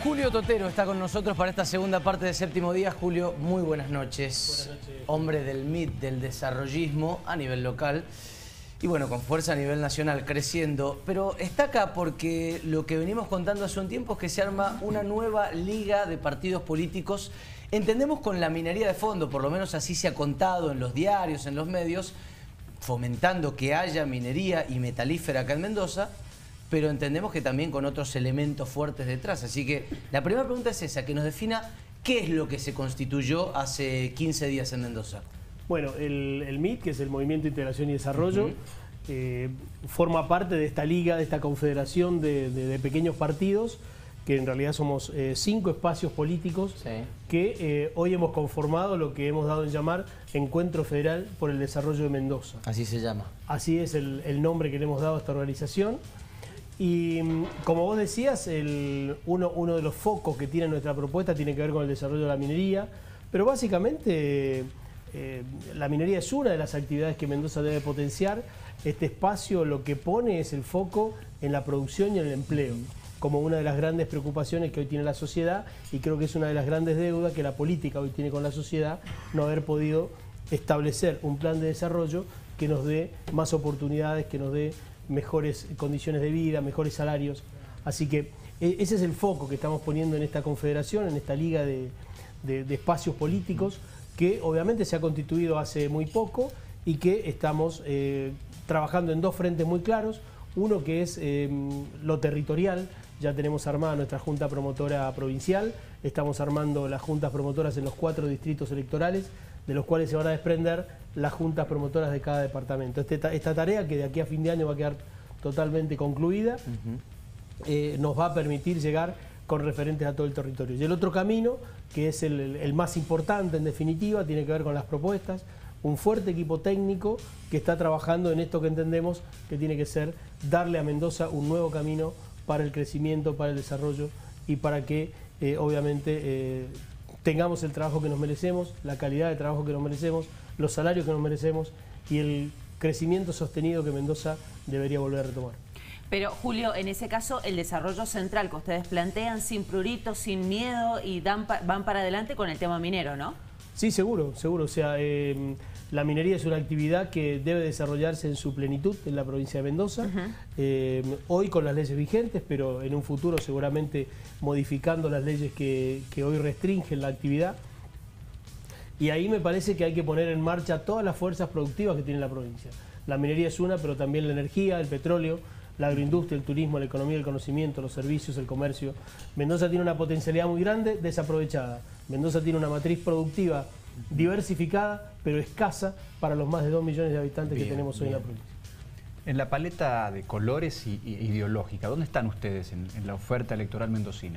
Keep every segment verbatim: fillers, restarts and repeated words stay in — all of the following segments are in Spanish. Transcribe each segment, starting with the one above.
Julio Totero está con nosotros para esta segunda parte de Séptimo Día. Julio, muy buenas noches. Buenas noches. Hombre del M I T, del desarrollismo a nivel local y bueno, con fuerza a nivel nacional, creciendo. Pero está acá porque lo que venimos contando hace un tiempo es que se arma una nueva liga de partidos políticos. Entendemos con la minería de fondo, por lo menos así se ha contado en los diarios, en los medios, fomentando que haya minería y metalífera acá en Mendoza, pero entendemos que también con otros elementos fuertes detrás. Así que la primera pregunta es esa, que nos defina qué es lo que se constituyó hace quince días en Mendoza. Bueno, el, el M I T, que es el Movimiento de Integración y Desarrollo, uh-huh. eh, forma parte de esta liga, de esta confederación de, de, de pequeños partidos, que en realidad somos eh, cinco espacios políticos sí. que eh, hoy hemos conformado lo que hemos dado en llamar Encuentro Federal por el Desarrollo de Mendoza. Así se llama. Así es el, el nombre que le hemos dado a esta organización. Y como vos decías, el, uno, uno de los focos que tiene nuestra propuesta tiene que ver con el desarrollo de la minería, pero básicamente eh, la minería es una de las actividades que Mendoza debe potenciar. Este espacio lo que pone es el foco en la producción y en el empleo, como una de las grandes preocupaciones que hoy tiene la sociedad, y creo que es una de las grandes deudas que la política hoy tiene con la sociedad, no haber podido establecer un plan de desarrollo que nos dé más oportunidades, que nos dé mejores condiciones de vida, mejores salarios. Así que ese es el foco que estamos poniendo en esta confederación, en esta liga de, de, de espacios políticos, que obviamente se ha constituido hace muy poco y que estamos eh, trabajando en dos frentes muy claros. Uno que es eh, lo territorial. Ya tenemos armada nuestra Junta Promotora Provincial, estamos armando las juntas promotoras en los cuatro distritos electorales, de los cuales se van a desprender las juntas promotoras de cada departamento. Este, esta tarea, que de aquí a fin de año va a quedar totalmente concluida, uh-huh. eh, nos va a permitir llegar con referentes a todo el territorio. Y el otro camino, que es el, el más importante en definitiva, tiene que ver con las propuestas, un fuerte equipo técnico que está trabajando en esto que entendemos que tiene que ser darle a Mendoza un nuevo camino para el crecimiento, para el desarrollo y para que eh, obviamente eh, tengamos el trabajo que nos merecemos, la calidad de trabajo que nos merecemos, los salarios que nos merecemos y el crecimiento sostenido que Mendoza debería volver a retomar. Pero Julio, en ese caso el desarrollo central que ustedes plantean sin pruritos, sin miedo y dan pa van para adelante con el tema minero, ¿no? Sí, seguro, seguro. O sea, eh, la minería es una actividad que debe desarrollarse en su plenitud en la provincia de Mendoza. Uh-huh. eh, hoy con las leyes vigentes, pero en un futuro seguramente modificando las leyes que, que hoy restringen la actividad. Y ahí me parece que hay que poner en marcha todas las fuerzas productivas que tiene la provincia. La minería es una, pero también la energía, el petróleo, la agroindustria, el turismo, la economía del conocimiento, los servicios, el comercio. Mendoza tiene una potencialidad muy grande, desaprovechada. Mendoza tiene una matriz productiva diversificada, pero escasa para los más de dos millones de habitantes bien, que tenemos hoy bien. en la provincia. En la paleta de colores y, y ideológica, ¿dónde están ustedes en, en la oferta electoral mendocina?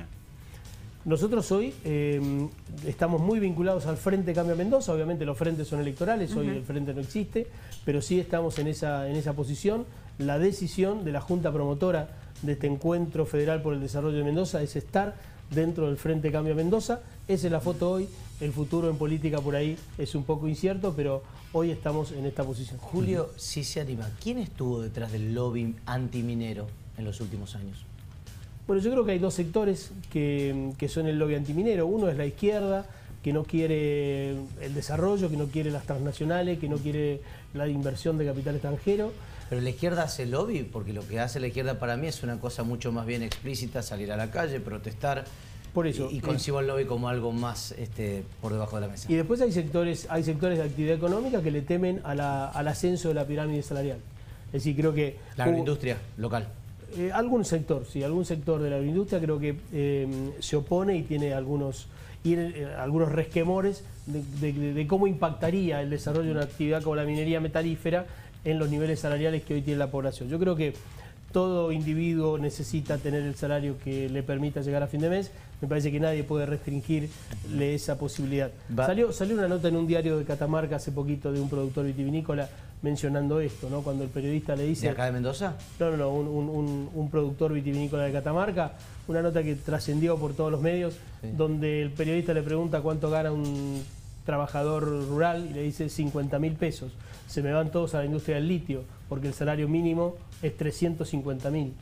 Nosotros hoy eh, estamos muy vinculados al Frente Cambia Mendoza. Obviamente los frentes son electorales, hoy uh-huh. el frente no existe, pero sí estamos en esa, en esa posición. La decisión de la Junta Promotora de este Encuentro Federal por el Desarrollo de Mendoza es estar dentro del Frente Cambia Mendoza. Esa es la foto hoy. El futuro en política por ahí es un poco incierto, pero hoy estamos en esta posición. Julio, si se anima, ¿quién estuvo detrás del lobby antiminero en los últimos años? Bueno, yo creo que hay dos sectores que, que son el lobby antiminero. Uno es la izquierda, que no quiere el desarrollo, que no quiere las transnacionales, que no quiere la inversión de capital extranjero. Pero la izquierda hace lobby, porque lo que hace la izquierda para mí es una cosa mucho más bien explícita, salir a la calle, protestar. Por eso, y, y concibo el lobby como algo más este, por debajo de la mesa. Y después hay sectores, hay sectores de actividad económica que le temen a la, al ascenso de la pirámide salarial. Es decir, creo que... La agroindustria local. Eh, algún sector, sí, algún sector de la agroindustria creo que eh, se opone y tiene algunos, y, eh, algunos resquemores de, de, de cómo impactaría el desarrollo de una actividad como la minería metalífera en los niveles salariales que hoy tiene la población. Yo creo que todo individuo necesita tener el salario que le permita llegar a fin de mes. Me parece que nadie puede restringirle esa posibilidad. Salió, salió una nota en un diario de Catamarca hace poquito de un productor vitivinícola mencionando esto, ¿no? Cuando el periodista le dice... ¿De acá de Mendoza? No, no, no, un, un, un productor vitivinícola de Catamarca, una nota que trascendió por todos los medios, sí. donde el periodista le pregunta cuánto gana un trabajador rural y le dice cincuenta mil pesos. Se me van todos a la industria del litio, porque el salario mínimo es trescientos cincuenta mil.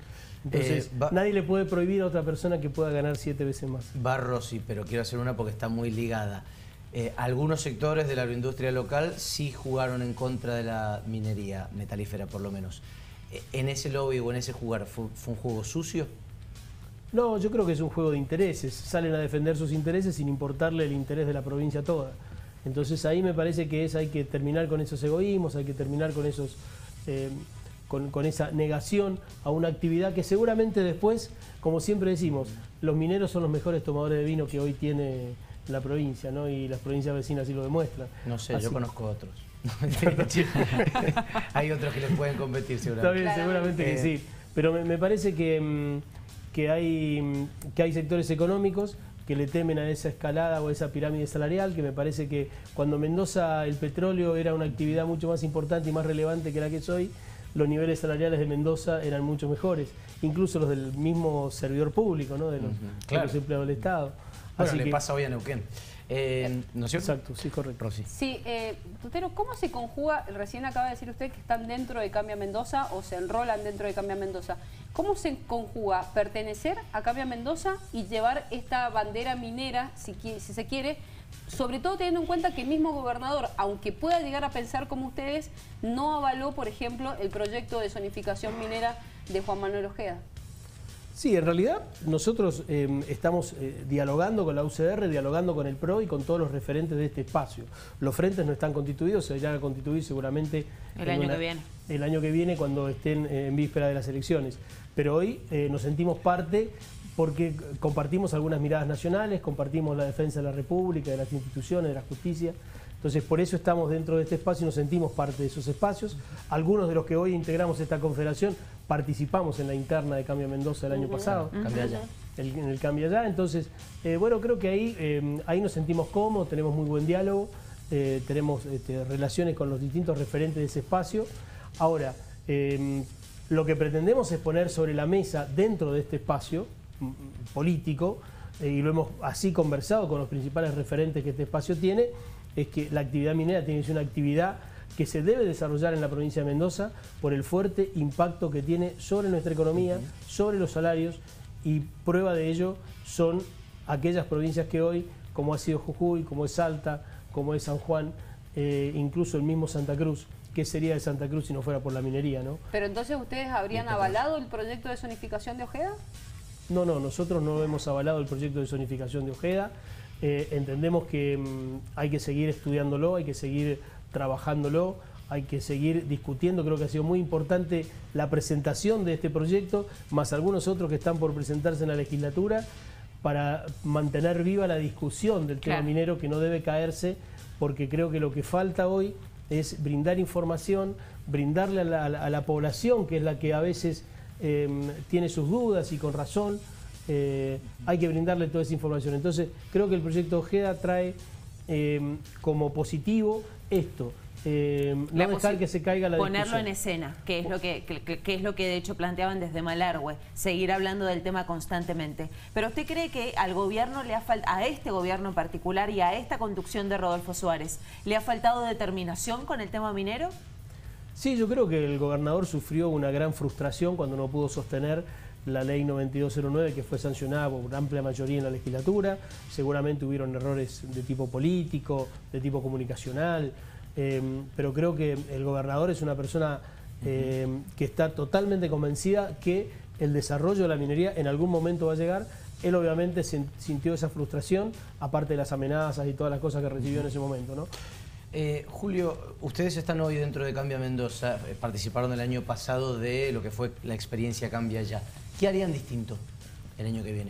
Entonces, Eh, va- nadie le puede prohibir a otra persona que pueda ganar siete veces más. Va Rossi, pero quiero hacer una porque está muy ligada. Eh, algunos sectores de la agroindustria local sí jugaron en contra de la minería metalífera, por lo menos. Eh, ¿En ese lobby o en ese jugar fue, fue un juego sucio? No, yo creo que es un juego de intereses. Salen a defender sus intereses sin importarle el interés de la provincia toda. Entonces ahí me parece que es, hay que terminar con esos egoísmos, hay que terminar con esos... Eh, Con, con esa negación a una actividad que seguramente después, como siempre decimos, los mineros son los mejores tomadores de vino que hoy tiene la provincia, ¿no? Y las provincias vecinas así lo demuestran. No sé, Así. yo conozco otros. Hay otros que les pueden competir Está seguramente. bien, seguramente que Eh, sí. Pero me, me parece que, mm, que, hay, mm, que hay sectores económicos que le temen a esa escalada o a esa pirámide salarial, que me parece que cuando Mendoza el petróleo era una actividad mucho más importante y más relevante que la que es hoy, los niveles salariales de Mendoza eran mucho mejores, incluso los del mismo servidor público, ¿no? de, los, Ujú, de claro. los empleados del Estado. Bueno, Así le que- pasa hoy a Neuquén. Eh, ¿No es cierto? Exacto, sí, correcto. Rossi. Sí, eh, Tutero, ¿cómo se conjuga? Recién acaba de decir usted que están dentro de Cambia Mendoza o se enrolan dentro de Cambia Mendoza. ¿Cómo se conjuga pertenecer a Cambia Mendoza y llevar esta bandera minera, si, qui- si se quiere, sobre todo teniendo en cuenta que el mismo gobernador, aunque pueda llegar a pensar como ustedes, no avaló, por ejemplo, el proyecto de zonificación minera de Juan Manuel Ojeda? Sí, en realidad nosotros eh, estamos eh, dialogando con la U C R, dialogando con el P R O y con todos los referentes de este espacio. Los frentes no están constituidos, se irán a constituir seguramente El en año una- que viene. el año que viene cuando estén eh, en víspera de las elecciones. Pero hoy eh, nos sentimos parte porque compartimos algunas miradas nacionales, compartimos la defensa de la República, de las instituciones, de la justicia. Entonces, por eso estamos dentro de este espacio y nos sentimos parte de esos espacios. Algunos de los que hoy integramos esta confederación participamos en la interna de Cambia Mendoza el año pasado. Cambia ya. El- en el Cambia Ya. Entonces, eh, bueno, creo que ahí, eh, ahí nos sentimos cómodos, tenemos muy buen diálogo, eh, tenemos este, relaciones con los distintos referentes de ese espacio. Ahora, eh, lo que pretendemos es poner sobre la mesa dentro de este espacio mm, político, eh, y lo hemos así conversado con los principales referentes que este espacio tiene, es que la actividad minera tiene que ser una actividad que se debe desarrollar en la provincia de Mendoza por el fuerte impacto que tiene sobre nuestra economía, sobre los salarios, y prueba de ello son aquellas provincias que hoy, como ha sido Jujuy, como es Salta, como es San Juan, eh, incluso el mismo Santa Cruz. ¿Qué sería de Santa Cruz si no fuera por la minería, no? Pero entonces, ¿ustedes habrían avalado el proyecto de zonificación de Ojeda? No, no, nosotros no hemos avalado el proyecto de zonificación de Ojeda. Eh, entendemos que mm, hay que seguir estudiándolo, hay que seguir trabajándolo, hay que seguir discutiendo. Creo que ha sido muy importante la presentación de este proyecto, más algunos otros que están por presentarse en la legislatura, para mantener viva la discusión del tema Claro. minero, que no debe caerse, porque creo que lo que falta hoy es brindar información, brindarle a la, a la- a la población, que es la que a veces eh, tiene sus dudas y con razón, eh, hay que brindarle toda esa información. Entonces, creo que el proyecto Ojeda trae eh, como positivo esto, eh, no La dejar posi- que se caiga la ponerlo discusión. en escena, que es lo que, que- que- que es lo que de hecho planteaban desde Malargüe, seguir hablando del tema constantemente. Pero ¿usted cree que al gobierno le ha faltado, a este gobierno en particular y a esta conducción de Rodolfo Suárez, le ha faltado determinación con el tema minero? Sí, yo creo que el gobernador sufrió una gran frustración cuando no pudo sostener la ley noventa y dos cero nueve, que fue sancionada por amplia mayoría en la legislatura. Seguramente hubieron errores de tipo político, de tipo comunicacional, eh, pero creo que el gobernador es una persona eh, que está totalmente convencida que el desarrollo de la minería en algún momento va a llegar. Él obviamente sin- sintió esa frustración, aparte de las amenazas y todas las cosas que recibió en ese momento, ¿no? Eh, Julio, ustedes están hoy dentro de Cambia Mendoza, eh, participaron el año pasado de lo que fue la experiencia Cambia Ya. ¿Qué harían distinto el año que viene?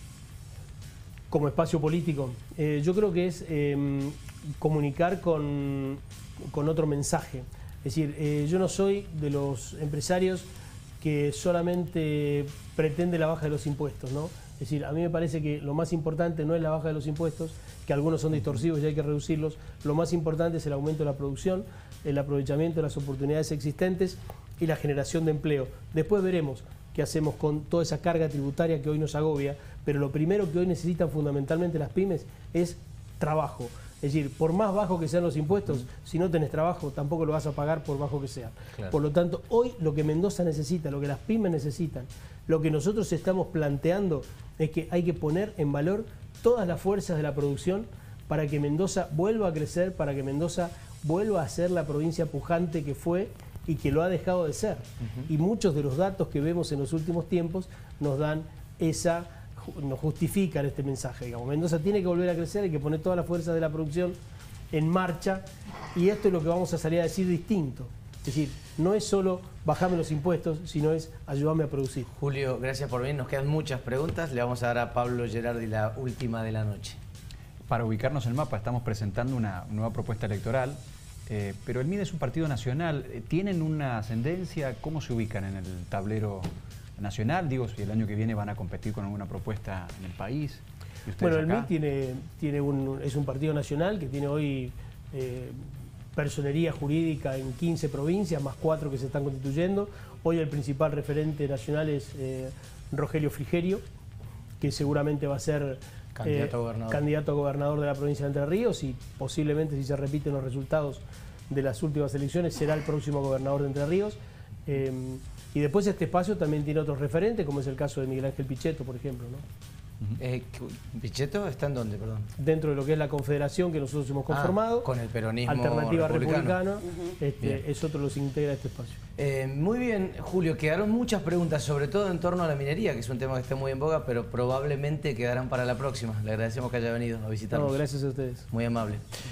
Como espacio político, eh, yo creo que es eh, comunicar con, con otro mensaje. Es decir, eh, yo no soy de los empresarios que solamente pretende la baja de los impuestos, ¿no? Es decir, a mí me parece que lo más importante no es la baja de los impuestos, que algunos son distorsivos y hay que reducirlos. Lo más importante es el aumento de la producción, el aprovechamiento de las oportunidades existentes y la generación de empleo. Después veremos qué hacemos con toda esa carga tributaria que hoy nos agobia, pero lo primero que hoy necesitan fundamentalmente las pymes es trabajo. Es decir, por más bajo que sean los impuestos, si no tenés trabajo, tampoco lo vas a pagar por bajo que sean. Claro. Por lo tanto, hoy lo que Mendoza necesita, lo que las pymes necesitan, lo que nosotros estamos planteando es que hay que poner en valor todas las fuerzas de la producción para que Mendoza vuelva a crecer, para que Mendoza vuelva a ser la provincia pujante que fue y que lo ha dejado de ser. Uh-huh. Y muchos de los datos que vemos en los últimos tiempos nos dan esa... nos justifican este mensaje, digamos. Mendoza tiene que volver a crecer, hay que poner todas las fuerzas de la producción en marcha, y esto es lo que vamos a salir a decir distinto. Es decir, no es solo bajarme los impuestos, sino es ayudarme a producir. Julio, gracias por venir. Nos quedan muchas preguntas. Le vamos a dar a Pablo Gerardi la última de la noche. Para ubicarnos en el mapa, estamos presentando una nueva propuesta electoral, eh, pero el M I D es un partido nacional. ¿Tienen una ascendencia? ¿Cómo se ubican en el tablero nacional? Digo, si el año que viene van a competir con alguna propuesta en el país. Bueno, el M I D tiene, tiene un, es un partido nacional que tiene hoy eh, personería jurídica en quince provincias, más cuatro que se están constituyendo. Hoy el principal referente nacional es eh, Rogelio Frigerio, que seguramente va a ser candidato, eh, a gobernador. candidato a gobernador de la provincia de Entre Ríos, y posiblemente, si se repiten los resultados de las últimas elecciones, será el próximo gobernador de Entre Ríos. Eh, y después este espacio también tiene otros referentes, como es el caso de Miguel Ángel Pichetto, por ejemplo, ¿no? Eh, ¿Pichetto está en dónde, perdón? Dentro de lo que es la confederación que nosotros hemos conformado, ah, con el peronismo Alternativa republicano. Republicana, uh-huh. este, es otro de los que integra este espacio. Eh, muy bien, Julio, quedaron muchas preguntas, sobre todo en torno a la minería, que es un tema que está muy en boga, pero probablemente quedarán para la próxima. Le agradecemos que haya venido a visitarnos. No, gracias a ustedes. Muy amable.